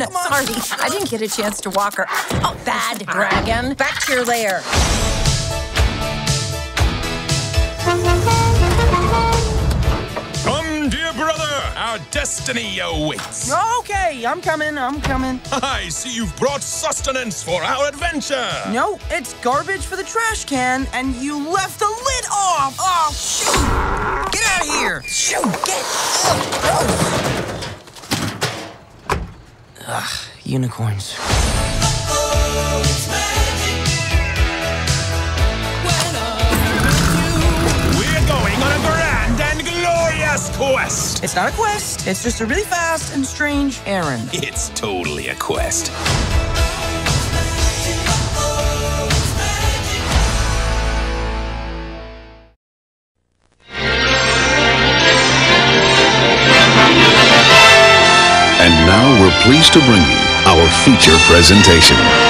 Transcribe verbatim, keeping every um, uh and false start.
Sorry, I didn't get a chance to walk her. Oh, bad dragon. Back to your lair. Come, dear brother. Our destiny awaits. Okay, I'm coming, I'm coming. I see you've brought sustenance for our adventure. No, it's garbage for the trash can, and you left the lid off. Oh, shoot! Get out of here! Shoot, get out. Ugh, unicorns. We're going on a grand and glorious quest. It's not a quest, it's just a really fast and strange errand. It's totally a quest. And now we're pleased to bring you our feature presentation.